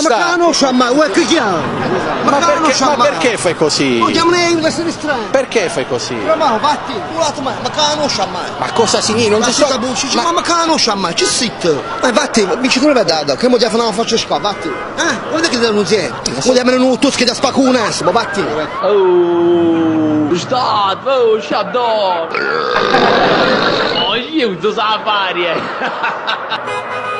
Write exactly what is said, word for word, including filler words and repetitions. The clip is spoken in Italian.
Ma che non so mai, vuoi che chiamo? Ma, ma, perché, ma perché fai così? Non chiamo nei università strane. Perché fai così? Ma ma, vatti, culato mai, ma che non so mai. Ma cosa significa? Non Ma ti so... so... Ma, ma, ma che non so mai, ci sit. Ma vatti, mi ci come dado, che mo già fanno faccio scuola, vatti. Eh, guarda che non si è. Mo già me ne tu che da spacunas, ma vatti. Oh, stat, oh, shadow. Oh, io tu sa fare.